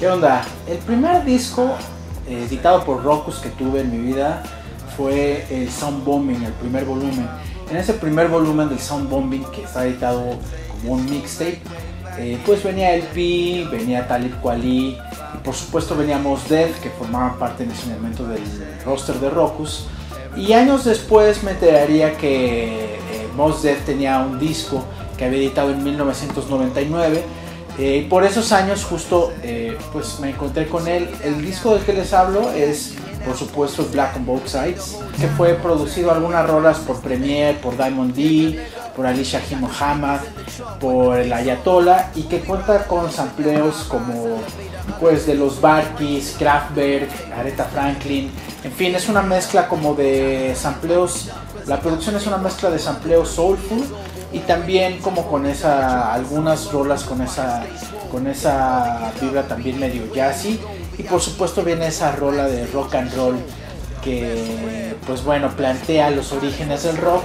¿Qué onda? El primer disco editado por Rawkus que tuve en mi vida fue el Sound Bombing, el primer volumen. En ese primer volumen del Sound Bombing, que está editado como un mixtape, pues venía LP, venía Talib Kweli y por supuesto venía Mos Def, que formaban parte en ese momento del roster de Rawkus. Y años después me enteraría que Mos Def tenía un disco que había editado en 1999. Por esos años justo pues me encontré con él. El disco del que les hablo es por supuesto Black on Both Sides, que fue producido algunas rolas por Premier, por Diamond D, por Ali Shaheed Muhammad, por el Ayatollah, y que cuenta con sampleos como pues de los Barkis, Kraftwerk, Aretha Franklin. En fin, es una mezcla como de sampleos. La producción es una mezcla de sampleos soulful y también como con algunas rolas con esa vibra también medio jazzy, y por supuesto viene esa rola de rock and roll que pues bueno plantea los orígenes del rock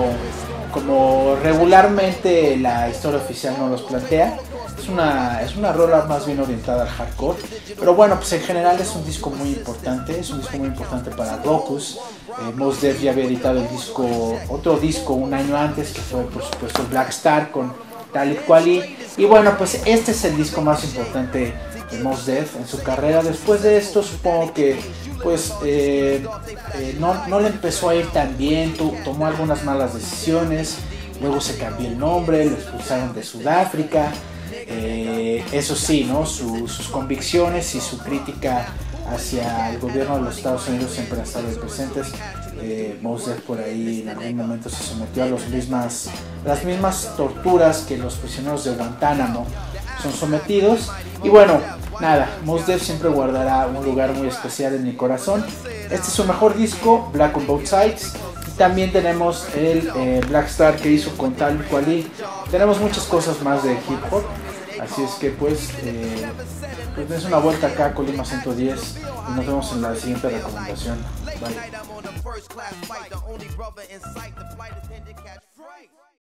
como regularmente la historia oficial no los plantea. Es una rola más bien orientada al hardcore, pero bueno, pues en general es un disco muy importante, para Rawkus. Mos Def ya había editado otro disco un año antes, que fue por supuesto Black Star con Talib Kweli, y bueno, pues este es el disco más importante de Mos Def en su carrera. Después de esto supongo que pues no le empezó a ir tan bien, tomó algunas malas decisiones, luego se cambió el nombre, lo expulsaron de Sudáfrica. Eso sí, ¿no? Sus convicciones y su crítica hacia el gobierno de los Estados Unidos siempre han estado presentes. Mos Def por ahí en algún momento se sometió a las mismas torturas que los prisioneros de Guantánamo son sometidos. Y bueno, nada, Mos Def siempre guardará un lugar muy especial en mi corazón. Este es su mejor disco, Black on Both Sides. Y también tenemos el Black Star que hizo con Talib Kweli. Tenemos muchas cosas más de hip hop. Así es que pues dense una vuelta acá a Colima 110 y nos vemos en la siguiente recomendación. Bye.